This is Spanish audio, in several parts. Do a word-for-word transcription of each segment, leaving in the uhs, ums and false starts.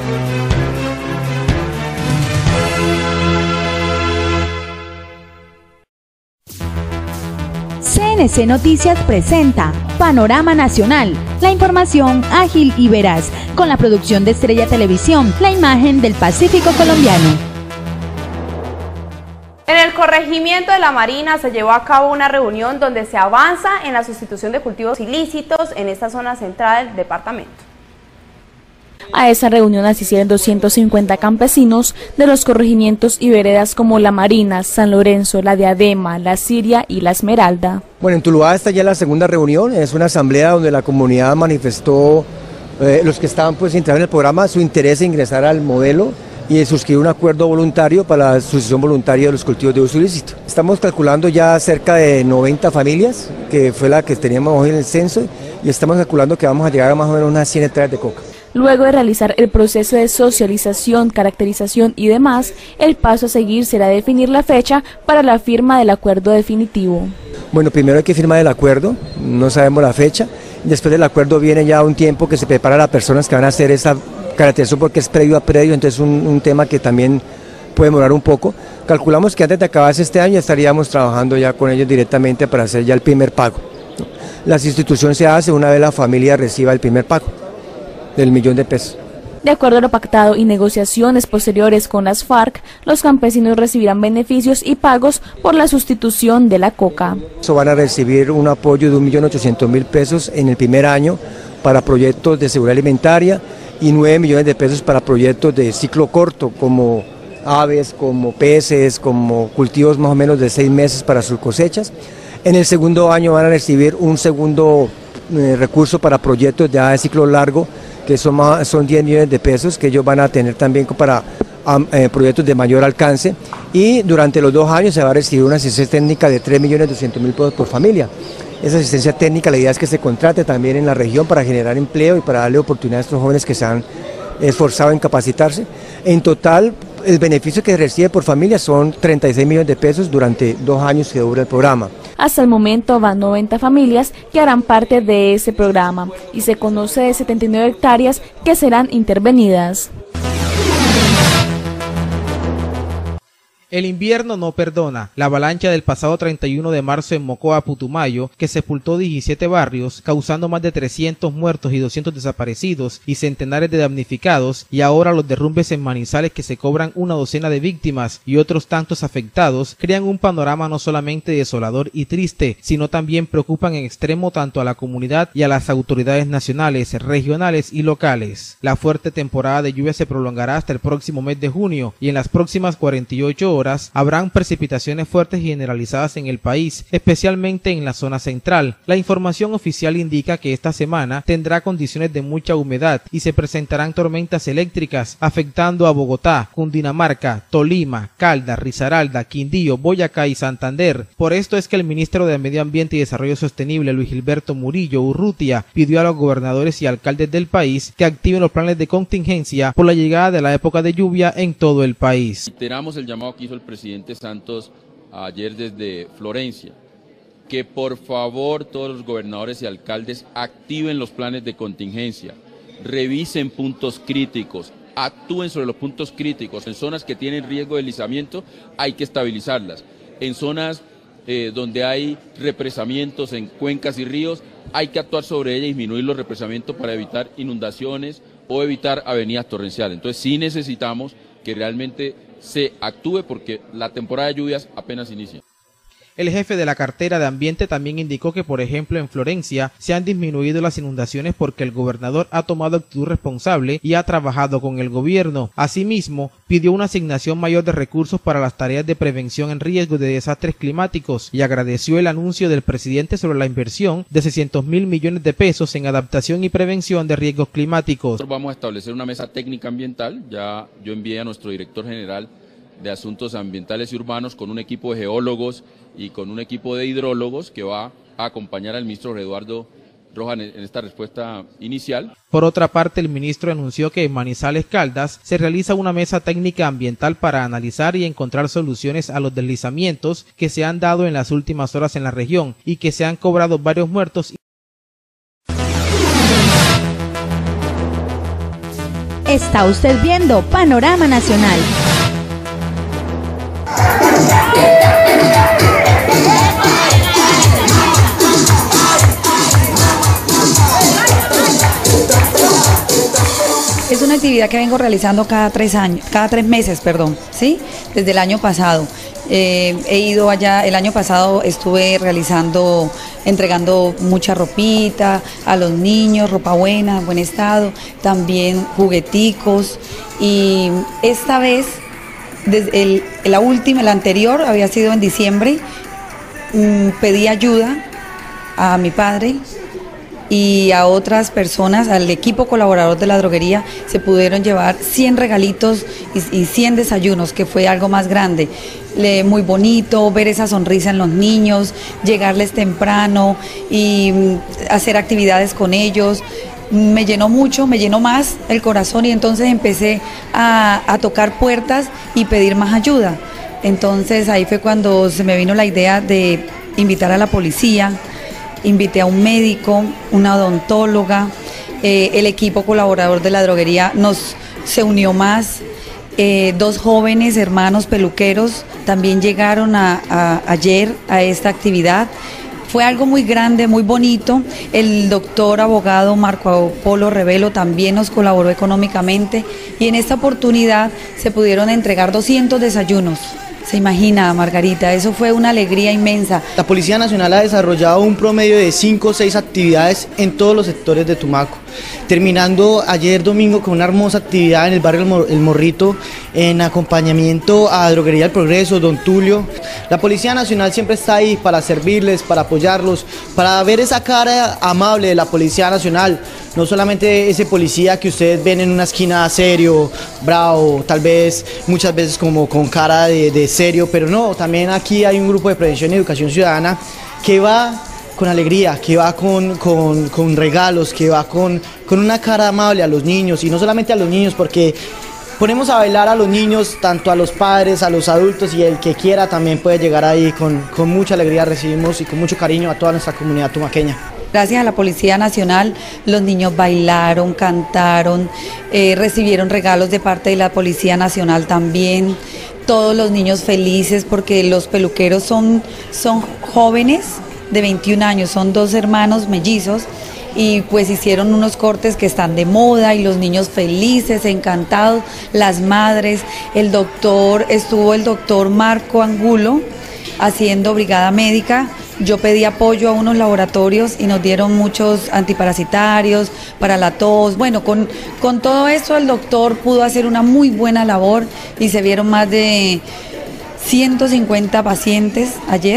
C N C Noticias presenta Panorama Nacional, la información ágil y veraz, con la producción de Estrella Televisión, la imagen del Pacífico colombiano. En el corregimiento de La Marina se llevó a cabo una reunión donde se avanza en la sustitución de cultivos ilícitos en esta zona central del departamento. A esa reunión asistieron doscientos cincuenta campesinos de los corregimientos y veredas como La Marina, San Lorenzo, La Diadema, La Siria y La Esmeralda. Bueno, en Tuluá está ya la segunda reunión, es una asamblea donde la comunidad manifestó, eh, los que estaban pues integrados en el programa, su interés en ingresar al modelo y de suscribir un acuerdo voluntario para la sucesión voluntaria de los cultivos de uso ilícito. Estamos calculando ya cerca de noventa familias, que fue la que teníamos hoy en el censo, y estamos calculando que vamos a llegar a más o menos unas cien hectáreas de coca. Luego de realizar el proceso de socialización, caracterización y demás, el paso a seguir será definir la fecha para la firma del acuerdo definitivo. Bueno, primero hay que firmar el acuerdo, no sabemos la fecha, después del acuerdo viene ya un tiempo que se prepara las personas que van a hacer esa caracterización porque es previo a previo, entonces un, un tema que también puede demorar un poco. Calculamos que antes de acabarse este año estaríamos trabajando ya con ellos directamente para hacer ya el primer pago. La sustitución se hace una vez la familia reciba el primer pago del millón de pesos. De acuerdo a lo pactado y negociaciones posteriores con las FARC, los campesinos recibirán beneficios y pagos por la sustitución de la coca. Eso van a recibir un apoyo de un millón ochocientos mil pesos en el primer año para proyectos de seguridad alimentaria y nueve millones de pesos para proyectos de ciclo corto como aves, como peces, como cultivos más o menos de seis meses para sus cosechas. En el segundo año van a recibir un segundo eh, recurso para proyectos de, de ciclo largo, que son, más, son diez millones de pesos que ellos van a tener también para um, eh, proyectos de mayor alcance, y durante los dos años se va a recibir una asistencia técnica de tres millones doscientos mil pesos por familia. Esa asistencia técnica, la idea es que se contrate también en la región para generar empleo y para darle oportunidad a estos jóvenes que se han esforzado en capacitarse. En total, el beneficio que recibe por familia son treinta y seis millones de pesos durante dos años que dura el programa. Hasta el momento van noventa familias que harán parte de ese programa y se conoce de setenta y nueve hectáreas que serán intervenidas. El invierno no perdona. La avalancha del pasado treinta y uno de marzo en Mocoa, Putumayo, que sepultó diecisiete barrios, causando más de trescientos muertos y doscientos desaparecidos y centenares de damnificados, y ahora los derrumbes en Manizales que se cobran una docena de víctimas y otros tantos afectados, crean un panorama no solamente desolador y triste, sino también preocupan en extremo tanto a la comunidad y a las autoridades nacionales, regionales y locales. La fuerte temporada de lluvia se prolongará hasta el próximo mes de junio, y en las próximas cuarenta y ocho horas habrán precipitaciones fuertes y generalizadas en el país, especialmente en la zona central. La información oficial indica que esta semana tendrá condiciones de mucha humedad y se presentarán tormentas eléctricas afectando a Bogotá, Cundinamarca, Tolima, Caldas, Risaralda, Quindío, Boyacá y Santander. Por esto es que el ministro de Medio Ambiente y Desarrollo Sostenible, Luis Gilberto Murillo Urrutia, pidió a los gobernadores y alcaldes del país que activen los planes de contingencia por la llegada de la época de lluvia en todo el país. Reiteramos el llamado que hizo el presidente Santos ayer desde Florencia, que por favor todos los gobernadores y alcaldes activen los planes de contingencia, revisen puntos críticos, actúen sobre los puntos críticos. En zonas que tienen riesgo de deslizamiento hay que estabilizarlas. En zonas eh, donde hay represamientos en cuencas y ríos hay que actuar sobre ellas y disminuir los represamientos para evitar inundaciones o evitar avenidas torrenciales. Entonces sí necesitamos que realmente se actúe porque la temporada de lluvias apenas inicia. El jefe de la cartera de Ambiente también indicó que, por ejemplo, en Florencia se han disminuido las inundaciones porque el gobernador ha tomado actitud responsable y ha trabajado con el gobierno. Asimismo, pidió una asignación mayor de recursos para las tareas de prevención en riesgo de desastres climáticos y agradeció el anuncio del presidente sobre la inversión de seiscientos mil millones de pesos en adaptación y prevención de riesgos climáticos. Nosotros vamos a establecer una mesa técnica ambiental. Ya yo envié a nuestro director general de Asuntos Ambientales y Urbanos con un equipo de geólogos y con un equipo de hidrólogos que va a acompañar al ministro Eduardo Rojas en esta respuesta inicial. Por otra parte, el ministro anunció que en Manizales Caldas se realiza una mesa técnica ambiental para analizar y encontrar soluciones a los deslizamientos que se han dado en las últimas horas en la región y que se han cobrado varios muertos. Está usted viendo Panorama Nacional. Es una actividad que vengo realizando cada tres años, cada tres meses, perdón, ¿sí? Desde el año pasado. Eh, he ido allá, el año pasado estuve realizando, entregando mucha ropita a los niños, ropa buena, buen estado, también jugueticos, y esta vez, desde el, la última, la anterior, había sido en diciembre, mmm, pedí ayuda a mi padre y a otras personas, al equipo colaborador de la droguería, se pudieron llevar cien regalitos y, y cien desayunos, que fue algo más grande. Le, muy bonito ver esa sonrisa en los niños, llegarles temprano y mm, hacer actividades con ellos. Me llenó mucho, me llenó más el corazón, y entonces empecé a, a tocar puertas y pedir más ayuda. Entonces ahí fue cuando se me vino la idea de invitar a la policía. Invité a un médico, una odontóloga, eh, el equipo colaborador de la droguería nos se unió más, eh, dos jóvenes hermanos peluqueros también llegaron a, a, ayer a esta actividad. Fue algo muy grande, muy bonito. El doctor abogado Marco Polo Revelo también nos colaboró económicamente, y en esta oportunidad se pudieron entregar doscientos desayunos. Se imagina, Margarita, eso fue una alegría inmensa. La Policía Nacional ha desarrollado un promedio de cinco o seis actividades en todos los sectores de Tumaco, terminando ayer domingo con una hermosa actividad en el barrio El Morrito, en acompañamiento a Droguería El Progreso, Don Tulio. La Policía Nacional siempre está ahí para servirles, para apoyarlos, para ver esa cara amable de la Policía Nacional. No solamente ese policía que ustedes ven en una esquina serio, bravo, tal vez muchas veces como con cara de, de serio, pero no, también aquí hay un grupo de prevención y educación ciudadana que va con alegría, que va con, con, con regalos, que va con, con una cara amable a los niños, y no solamente a los niños, porque ponemos a bailar a los niños, tanto a los padres, a los adultos, y el que quiera también puede llegar ahí. Con, con mucha alegría recibimos y con mucho cariño a toda nuestra comunidad tumaqueña. Gracias a la Policía Nacional, los niños bailaron, cantaron, eh, recibieron regalos de parte de la Policía Nacional también. Todos los niños felices porque los peluqueros son, son jóvenes de veintiún años, son dos hermanos mellizos, y pues hicieron unos cortes que están de moda, y los niños felices, encantados, las madres, el doctor, estuvo el doctor Marco Angulo haciendo brigada médica. Yo pedí apoyo a unos laboratorios y nos dieron muchos antiparasitarios para la tos. Bueno, con, con todo esto el doctor pudo hacer una muy buena labor, y se vieron más de ciento cincuenta pacientes ayer.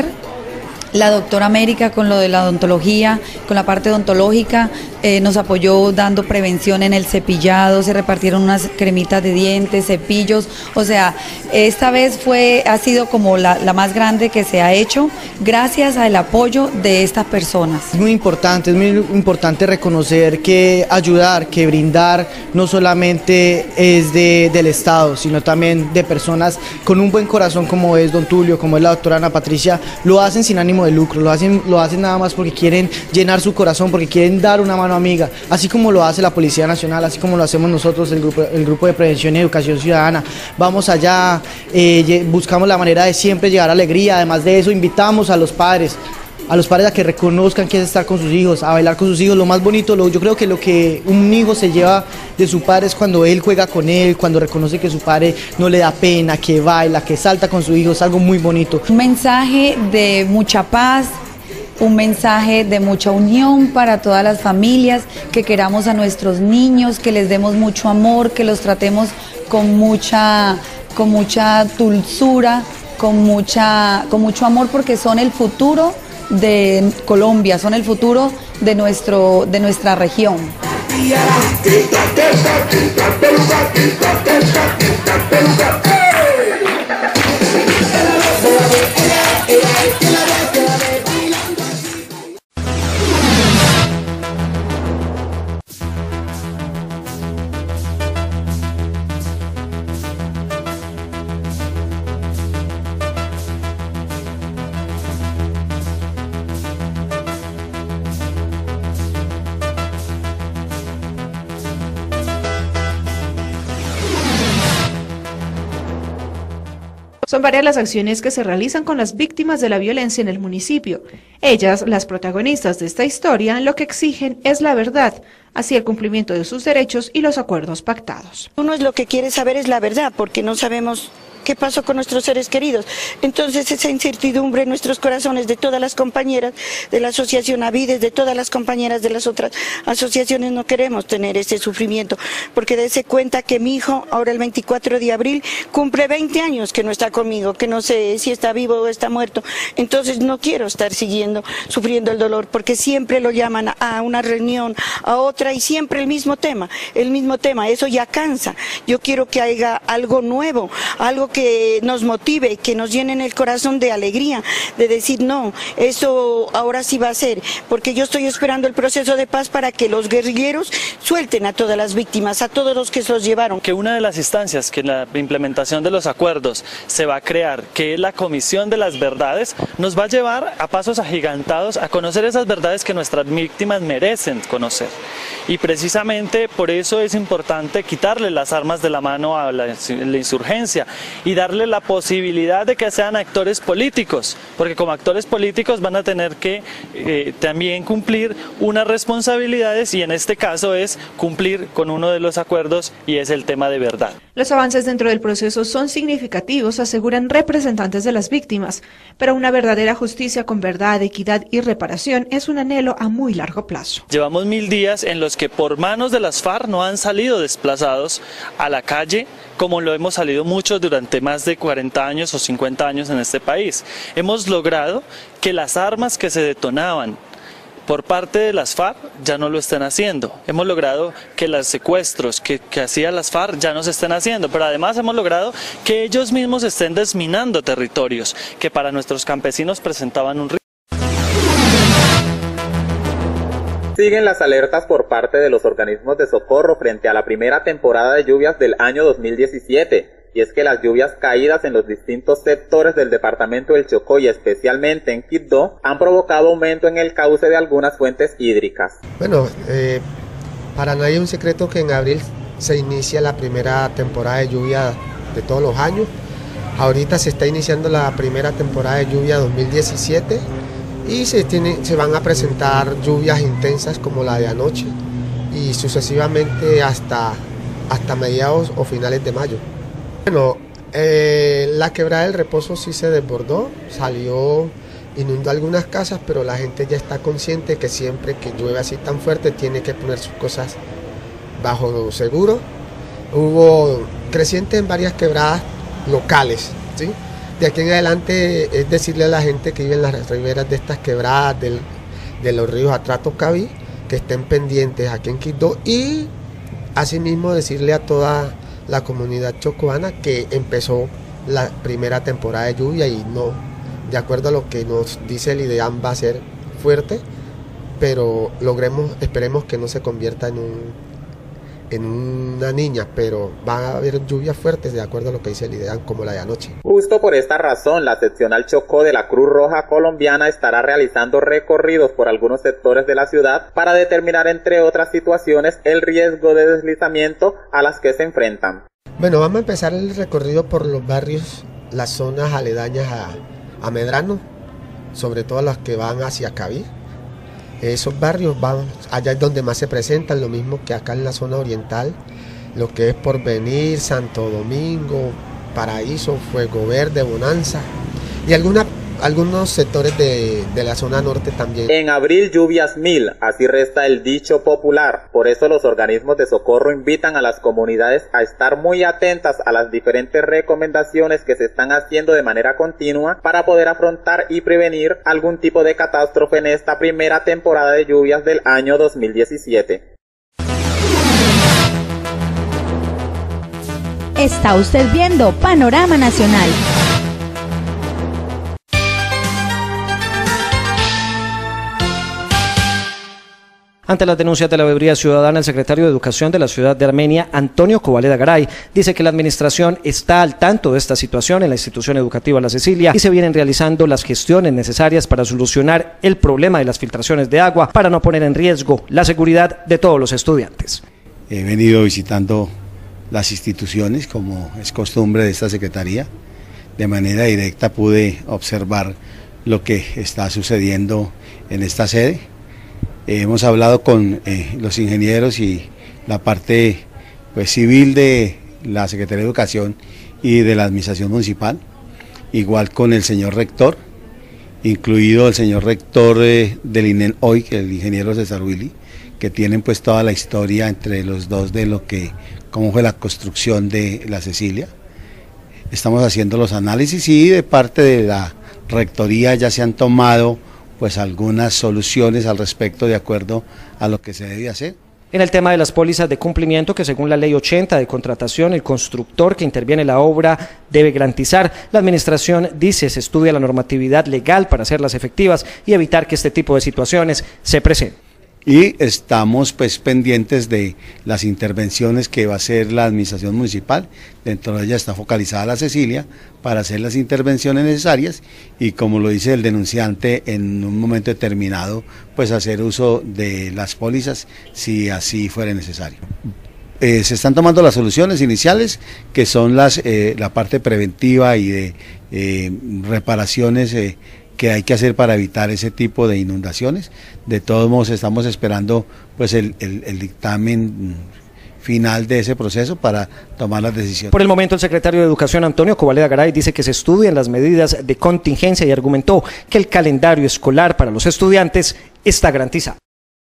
La doctora América con lo de la odontología, con la parte odontológica, eh, nos apoyó dando prevención en el cepillado, se repartieron unas cremitas de dientes, cepillos, o sea, esta vez fue, ha sido como la, la más grande que se ha hecho gracias al apoyo de estas personas. Es muy importante, es muy importante reconocer que ayudar, que brindar, no solamente es de, del Estado, sino también de personas con un buen corazón, como es don Tulio, como es la doctora Ana Patricia. Lo hacen sin ánimo de lucro, lo hacen, lo hacen nada más porque quieren llenar su corazón, porque quieren dar una mano amiga, así como lo hace la Policía Nacional, así como lo hacemos nosotros, el grupo, el grupo de Prevención y Educación Ciudadana. Vamos allá, eh, buscamos la manera de siempre llevar alegría. Además de eso, invitamos a los padres, a los padres a que reconozcan que es estar con sus hijos, a bailar con sus hijos. Lo más bonito, lo, yo creo que lo que un hijo se lleva de su padre es cuando él juega con él, cuando reconoce que su padre no le da pena, que baila, que salta con su hijo. Es algo muy bonito. Un mensaje de mucha paz, un mensaje de mucha unión para todas las familias, que queramos a nuestros niños, que les demos mucho amor, que los tratemos con mucha, con mucha dulzura, con, mucha, con mucho amor, porque son el futuro de Colombia, son el futuro de, nuestro, de nuestra región. Son varias las acciones que se realizan con las víctimas de la violencia en el municipio. Ellas, las protagonistas de esta historia, lo que exigen es la verdad, así el cumplimiento de sus derechos y los acuerdos pactados. Uno es lo que quiere saber es la verdad, porque no sabemos qué pasó con nuestros seres queridos. Entonces esa incertidumbre en nuestros corazones de todas las compañeras de la asociación Avides, de todas las compañeras de las otras asociaciones, no queremos tener ese sufrimiento, porque dése cuenta que mi hijo ahora el veinticuatro de abril cumple veinte años que no está conmigo, que no sé si está vivo o está muerto. Entonces no quiero estar siguiendo sufriendo el dolor, porque siempre lo llaman a una reunión, a otra, y siempre el mismo tema, el mismo tema, eso ya cansa. Yo quiero que haya algo nuevo, algo que que nos motive, que nos llenen el corazón de alegría, de decir no, eso ahora sí va a ser, porque yo estoy esperando el proceso de paz para que los guerrilleros suelten a todas las víctimas, a todos los que se los llevaron. Que una de las instancias que en la implementación de los acuerdos se va a crear, que es la Comisión de las Verdades, nos va a llevar a pasos agigantados a conocer esas verdades que nuestras víctimas merecen conocer. Y precisamente por eso es importante quitarle las armas de la mano a la, la insurgencia y darle la posibilidad de que sean actores políticos, porque como actores políticos van a tener que eh, también cumplir unas responsabilidades, y en este caso es cumplir con uno de los acuerdos, y es el tema de verdad. Los avances dentro del proceso son significativos, aseguran representantes de las víctimas, pero una verdadera justicia con verdad, equidad y reparación es un anhelo a muy largo plazo. Llevamos mil días en los que por manos de las FARC no han salido desplazados a la calle, como lo hemos salido muchos durante más de cuarenta años o cincuenta años en este país. Hemos logrado que las armas que se detonaban por parte de las FARC ya no lo estén haciendo. Hemos logrado que los secuestros que, que hacían las FARC ya no se estén haciendo, pero además hemos logrado que ellos mismos estén desminando territorios que para nuestros campesinos presentaban un riesgo. Siguen las alertas por parte de los organismos de socorro frente a la primera temporada de lluvias del año dos mil diecisiete, y es que las lluvias caídas en los distintos sectores del departamento del Chocó y especialmente en Quibdó han provocado aumento en el cauce de algunas fuentes hídricas. Bueno, eh, para nadie es un secreto que en abril se inicia la primera temporada de lluvia de todos los años. Ahorita se está iniciando la primera temporada de lluvia dos mil diecisiete. Y se, tiene, se van a presentar lluvias intensas como la de anoche y sucesivamente hasta, hasta mediados o finales de mayo. Bueno, eh, la quebrada del Reposo sí se desbordó, salió, inundó algunas casas, pero la gente ya está consciente que siempre que llueve así tan fuerte tiene que poner sus cosas bajo seguro. Hubo crecientes en varias quebradas locales, ¿sí? De aquí en adelante es decirle a la gente que vive en las riberas de estas quebradas, del, de los ríos Atrato, Cabí, que estén pendientes aquí en Quibdó, y asimismo decirle a toda la comunidad chocoana que empezó la primera temporada de lluvia y no, de acuerdo a lo que nos dice el IDEAM, va a ser fuerte, pero logremos, esperemos que no se convierta en un en una niña, pero van a haber lluvias fuertes de acuerdo a lo que dice el IDEAM, como la de anoche. Justo por esta razón, la seccional Chocó de la Cruz Roja Colombiana estará realizando recorridos por algunos sectores de la ciudad para determinar, entre otras situaciones, el riesgo de deslizamiento a las que se enfrentan. Bueno, vamos a empezar el recorrido por los barrios, las zonas aledañas a, a Medrano, sobre todo las que van hacia Cabí. Esos barrios van, allá es donde más se presentan, lo mismo que acá en la zona oriental, lo que es Porvenir, Santo Domingo, Paraíso, Fuego Verde, Bonanza y alguna, algunos sectores de, de la zona norte también. En abril lluvias mil, así resta el dicho popular. Por eso los organismos de socorro invitan a las comunidades a estar muy atentas a las diferentes recomendaciones que se están haciendo de manera continua para poder afrontar y prevenir algún tipo de catástrofe en esta primera temporada de lluvias del año dos mil diecisiete. Está usted viendo Panorama Nacional. Ante las denuncias de la veeduría ciudadana, el secretario de Educación de la ciudad de Armenia, Antonio Covaleda Garay, dice que la administración está al tanto de esta situación en la institución educativa La Cecilia y se vienen realizando las gestiones necesarias para solucionar el problema de las filtraciones de agua para no poner en riesgo la seguridad de todos los estudiantes. He venido visitando las instituciones, como es costumbre de esta secretaría, de manera directa pude observar lo que está sucediendo en esta sede. Eh, hemos hablado con eh, los ingenieros y la parte pues, civil de la Secretaría de Educación y de la Administración Municipal, igual con el señor rector, incluido el señor rector eh, del I N E L hoy, que es el ingeniero César Willy, que tienen pues toda la historia entre los dos de lo que, cómo fue la construcción de la Cecilia. Estamos haciendo los análisis y de parte de la rectoría ya se han tomado pues algunas soluciones al respecto de acuerdo a lo que se debe hacer. En el tema de las pólizas de cumplimiento, que según la ley ochenta de contratación, el constructor que interviene en la obra debe garantizar, la administración dice se estudia la normatividad legal para hacerlas efectivas y evitar que este tipo de situaciones se presenten. Y estamos pues pendientes de las intervenciones que va a hacer la administración municipal, dentro de ella está focalizada la Cecilia, para hacer las intervenciones necesarias y como lo dice el denunciante, en un momento determinado, pues hacer uso de las pólizas si así fuera necesario. Eh, se están tomando las soluciones iniciales, que son las eh, la parte preventiva y de eh, reparaciones eh, que hay que hacer para evitar ese tipo de inundaciones. De todos modos estamos esperando pues el, el, el dictamen final de ese proceso para tomar las decisiones. Por el momento el secretario de Educación Antonio Covaleda Garay dice que se estudian las medidas de contingencia y argumentó que el calendario escolar para los estudiantes está garantizado.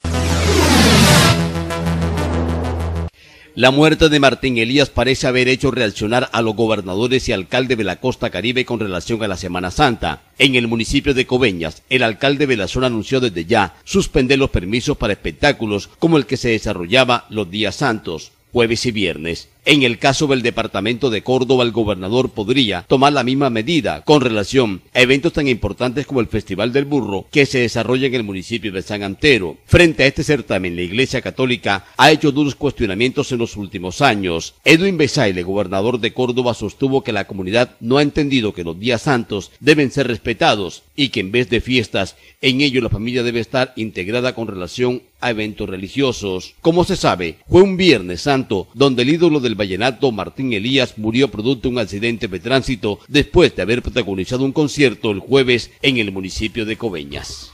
La muerte de Martín Elías parece haber hecho reaccionar a los gobernadores y alcaldes de la costa caribe con relación a la Semana Santa. En el municipio de Coveñas, el alcalde Velazón anunció desde ya suspender los permisos para espectáculos como el que se desarrollaba los días santos, jueves y viernes. En el caso del departamento de Córdoba, el gobernador podría tomar la misma medida con relación a eventos tan importantes como el Festival del Burro que se desarrolla en el municipio de San Antero. Frente a este certamen, la Iglesia Católica ha hecho duros cuestionamientos en los últimos años. Edwin Besaile, gobernador de Córdoba, sostuvo que la comunidad no ha entendido que los días santos deben ser respetados y que en vez de fiestas, en ello la familia debe estar integrada con relación a eventos religiosos. Como se sabe, fue un Viernes Santo donde el ídolo del vallenato Martín Elías murió producto de un accidente de tránsito después de haber protagonizado un concierto el jueves en el municipio de Coveñas.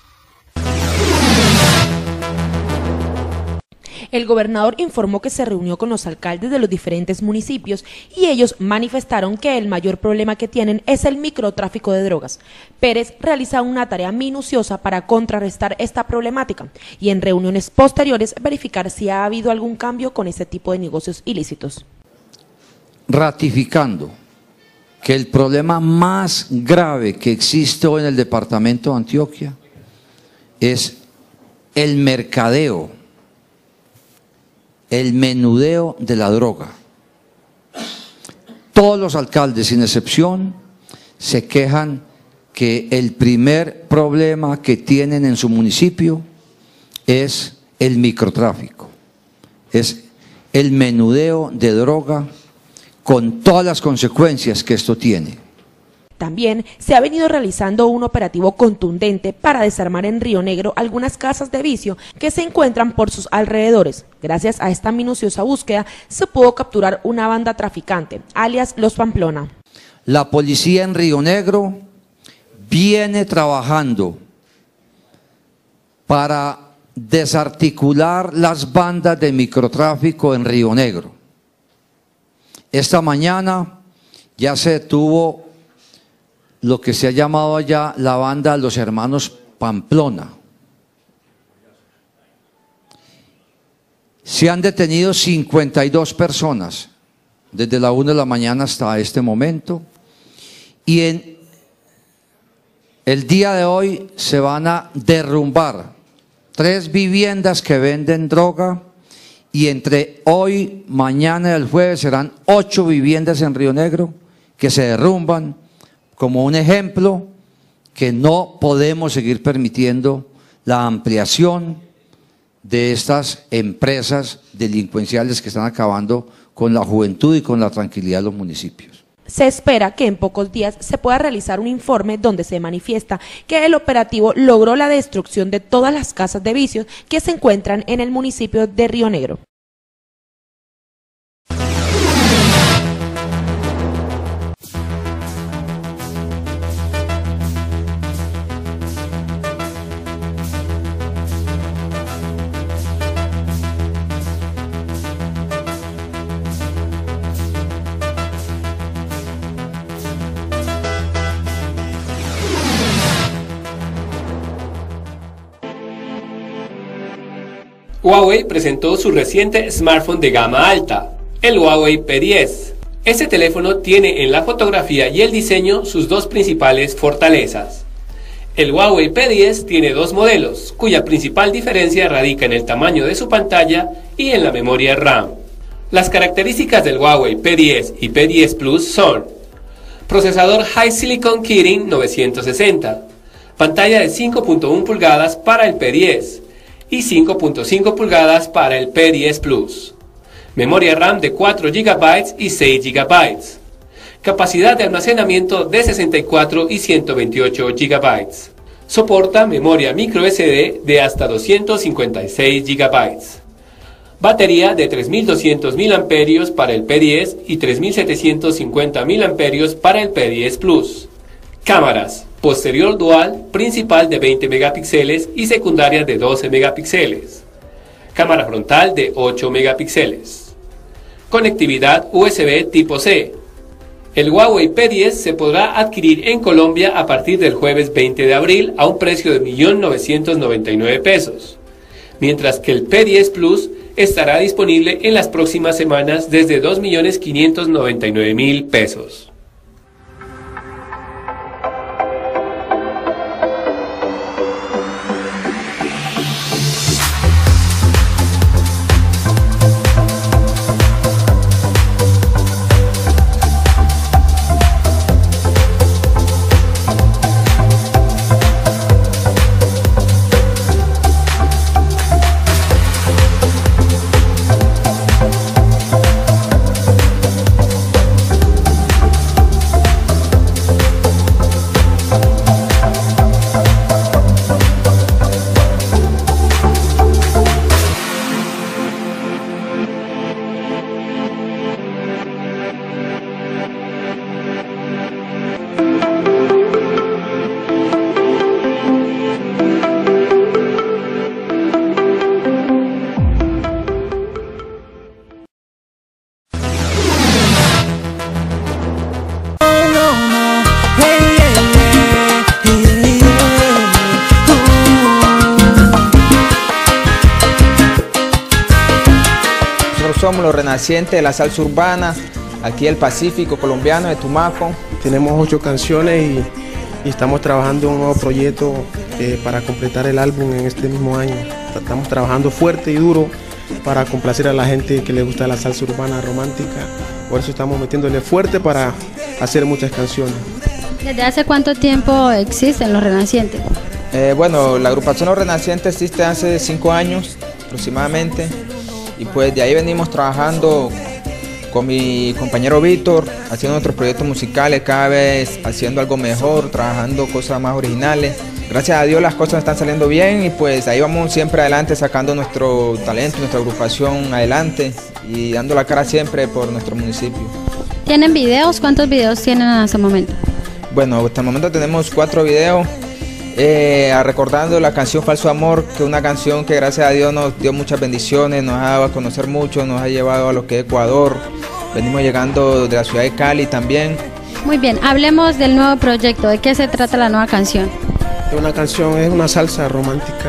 El gobernador informó que se reunió con los alcaldes de los diferentes municipios y ellos manifestaron que el mayor problema que tienen es el microtráfico de drogas. Pérez realiza una tarea minuciosa para contrarrestar esta problemática y en reuniones posteriores verificar si ha habido algún cambio con este tipo de negocios ilícitos. Ratificando que el problema más grave que existe hoy en el departamento de Antioquia es el mercadeo, el menudeo de la droga. Todos los alcaldes, sin excepción, se quejan que el primer problema que tienen en su municipio es el microtráfico, es el menudeo de droga con todas las consecuencias que esto tiene. También se ha venido realizando un operativo contundente para desarmar en Río Negro algunas casas de vicio que se encuentran por sus alrededores. Gracias a esta minuciosa búsqueda se pudo capturar una banda traficante, alias Los Pamplona. La policía en Río Negro viene trabajando para desarticular las bandas de microtráfico en Río Negro. Esta mañana ya se detuvo lo que se ha llamado allá la banda Los Hermanos Pamplona. Se han detenido cincuenta y dos personas desde la una de la mañana hasta este momento y en el día de hoy se van a derrumbar tres viviendas que venden droga y entre hoy, mañana y el jueves serán ocho viviendas en Río Negro que se derrumban como un ejemplo que no podemos seguir permitiendo la ampliación de estas empresas delincuenciales que están acabando con la juventud y con la tranquilidad de los municipios. Se espera que en pocos días se pueda realizar un informe donde se manifiesta que el operativo logró la destrucción de todas las casas de vicios que se encuentran en el municipio de Río Negro. Huawei presentó su reciente smartphone de gama alta, el Huawei P diez. Este teléfono tiene en la fotografía y el diseño sus dos principales fortalezas. El Huawei P diez tiene dos modelos, cuya principal diferencia radica en el tamaño de su pantalla y en la memoria RAM. Las características del Huawei P diez y P diez Plus son: procesador High Silicon Kirin novecientos sesenta, pantalla de cinco punto uno pulgadas para el P diez y cinco punto cinco pulgadas para el P diez Plus, memoria RAM de cuatro gigabytes y seis gigabytes, capacidad de almacenamiento de sesenta y cuatro y ciento veintiocho gigabytes, soporta memoria micro S D de hasta doscientos cincuenta y seis gigabytes, batería de tres mil doscientos miliamperios hora para el P diez y tres mil setecientos cincuenta miliamperios hora para el P diez Plus, cámaras, posterior dual, principal de veinte megapíxeles y secundaria de doce megapíxeles, cámara frontal de ocho megapíxeles, conectividad U S B tipo C. El Huawei P diez se podrá adquirir en Colombia a partir del jueves veinte de abril a un precio de un millón novecientos noventa y nueve pesos, mientras que el P diez Plus estará disponible en las próximas semanas desde dos millones quinientos noventa y nueve mil pesos. Somos los renacientes de la salsa urbana, aquí del Pacífico colombiano, de Tumaco. Tenemos ocho canciones y, y estamos trabajando en un nuevo proyecto eh, para completar el álbum en este mismo año. Estamos trabajando fuerte y duro para complacer a la gente que le gusta la salsa urbana romántica. Por eso estamos metiéndole fuerte para hacer muchas canciones. ¿Desde hace cuánto tiempo existen los Renacientes? Eh, bueno, la agrupación Los Renacientes existe hace cinco años aproximadamente. Y pues de ahí venimos trabajando con mi compañero Víctor, haciendo nuestros proyectos musicales, cada vez haciendo algo mejor, trabajando cosas más originales. Gracias a Dios las cosas están saliendo bien y pues ahí vamos siempre adelante sacando nuestro talento, nuestra agrupación adelante y dando la cara siempre por nuestro municipio. ¿Tienen videos? ¿Cuántos videos tienen hasta el momento? Bueno, hasta el momento tenemos cuatro videos. Eh, recordando la canción Falso Amor, que es una canción que gracias a Dios nos dio muchas bendiciones, nos ha dado a conocer mucho, nos ha llevado a lo que es Ecuador, venimos llegando de la ciudad de Cali también. Muy bien, hablemos del nuevo proyecto, ¿de qué se trata la nueva canción? Una canción es una salsa romántica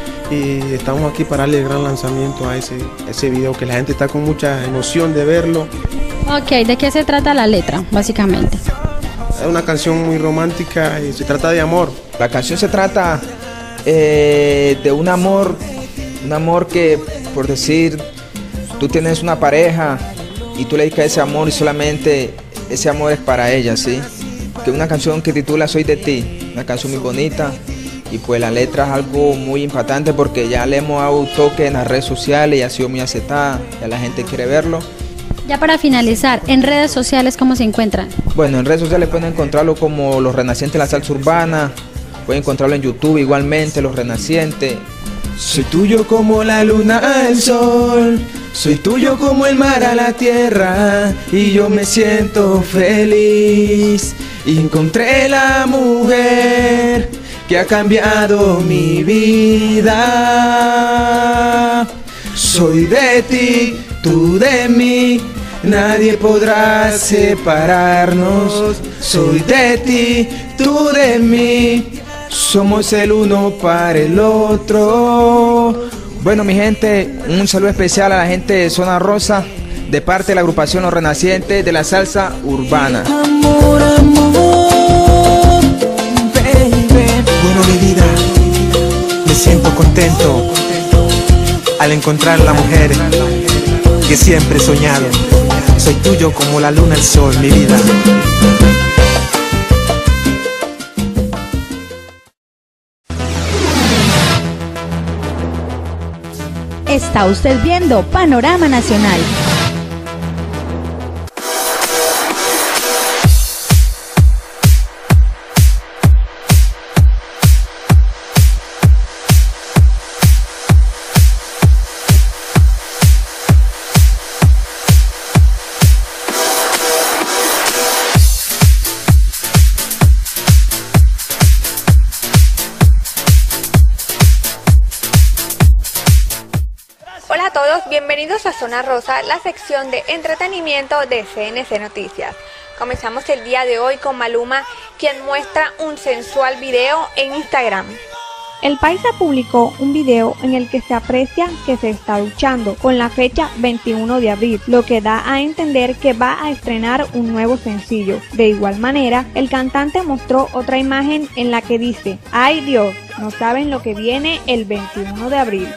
y estamos aquí para darle el gran lanzamiento a ese, ese video, que la gente está con mucha emoción de verlo. Ok, ¿de qué se trata la letra, básicamente? Es una canción muy romántica y se trata de amor. La canción se trata eh, de un amor, un amor que, por decir, tú tienes una pareja y tú le dedicas ese amor y solamente ese amor es para ella, ¿sí? Que es una canción que titula Soy de ti, una canción muy bonita y pues la letra es algo muy impactante porque ya le hemos dado un toque en las redes sociales y ha sido muy aceptada, ya la gente quiere verlo. Ya para finalizar, en redes sociales, ¿cómo se encuentran? Bueno, en redes sociales pueden encontrarlo como Los Renacientes de la Salsa Urbana, pueden encontrarlo en YouTube igualmente, Los Renacientes. Soy tuyo como la luna al sol, soy tuyo como el mar a la tierra, y yo me siento feliz. Encontré la mujer que ha cambiado mi vida. Soy de ti, tú de mí, nadie podrá separarnos. Soy de ti, tú de mí, somos el uno para el otro. Bueno, mi gente, un saludo especial a la gente de Zona Rosa, de parte de la agrupación Los Renacientes de la salsa urbana. Amor, amor, baby. Bueno, mi vida, me siento contento al encontrar la mujer que siempre he soñado. Soy tuyo como la luna al sol, mi vida. Está usted viendo Panorama Nacional. Hola a todos, bienvenidos a Zona Rosa, la sección de entretenimiento de C N C Noticias. Comenzamos el día de hoy con Maluma, quien muestra un sensual video en Instagram. El paisa publicó un video en el que se aprecia que se está duchando con la fecha veintiuno de abril, lo que da a entender que va a estrenar un nuevo sencillo. De igual manera, el cantante mostró otra imagen en la que dice: "Ay Dios, no saben lo que viene el veintiuno de abril".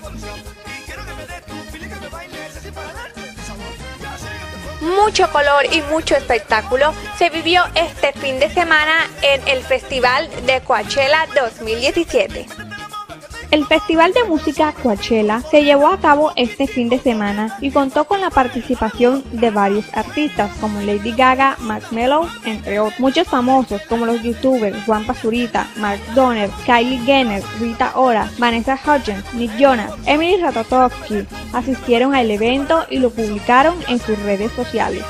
Mucho color y mucho espectáculo se vivió este fin de semana en el Festival de Coachella dos mil diecisiete. El Festival de Música Coachella se llevó a cabo este fin de semana y contó con la participación de varios artistas como Lady Gaga, Marshmello, entre otros. Muchos famosos como los youtubers Juan Pazurita, Mark Donner, Kylie Jenner, Rita Ora, Vanessa Hudgens, Nick Jonas, Emily Ratajkowski asistieron al evento y lo publicaron en sus redes sociales.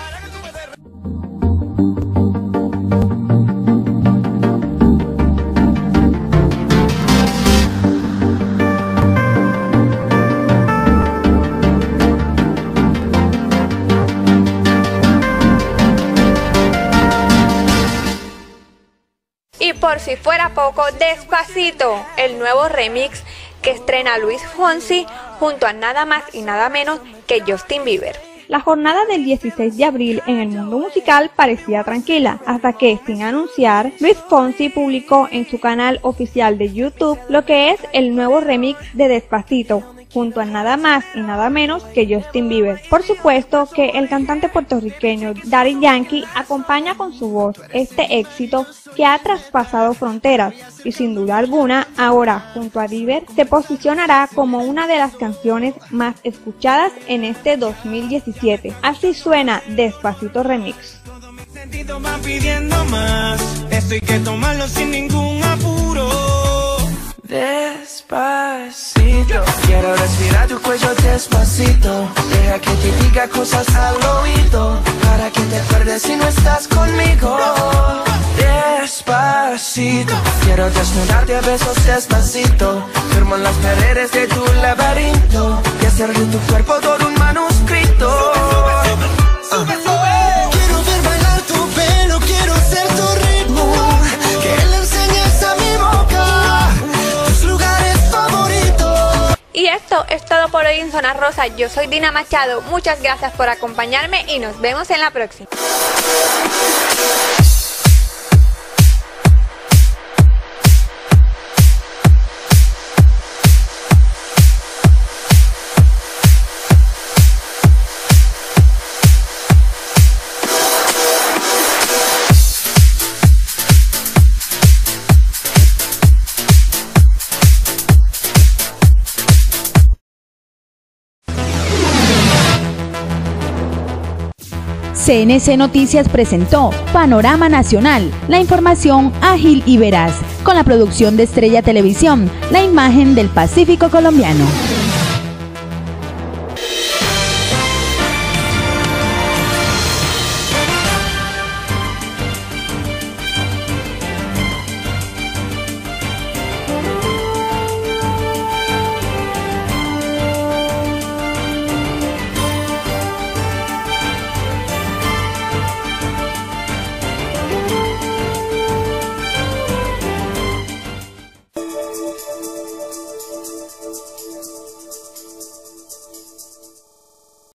Y por si fuera poco, Despacito, el nuevo remix que estrena Luis Fonsi junto a nada más y nada menos que Justin Bieber. La jornada del dieciséis de abril en el mundo musical parecía tranquila, hasta que, sin anunciar, Luis Fonsi publicó en su canal oficial de YouTube lo que es el nuevo remix de Despacito, junto a nada más y nada menos que Justin Bieber. Por supuesto que el cantante puertorriqueño Daddy Yankee acompaña con su voz este éxito que ha traspasado fronteras y sin duda alguna ahora junto a Bieber se posicionará como una de las canciones más escuchadas en este dos mil diecisiete. Así suena Despacito Remix. Sentido va pidiendo más, esto hay que tomarlo sin ningún apuro. Despacito, quiero respirar tu cuello despacito. Deja que te diga cosas al oído, para que te acuerdes si no estás conmigo. Despacito, quiero desnudarte a besos despacito. Firmo en las paredes de tu laberinto y hacer de tu cuerpo todo un manuscrito. Sube, sube, sube. Quiero ver bailar tu pelo, quiero ser tu ritmo, que le enseñes a mi boca tus lugares favoritos. Y esto es todo por hoy en Zona Rosa. Yo soy Dina Machado, muchas gracias por acompañarme y nos vemos en la próxima. C N C Noticias presentó Panorama Nacional, la información ágil y veraz, con la producción de Estrella Televisión, la imagen del Pacífico colombiano.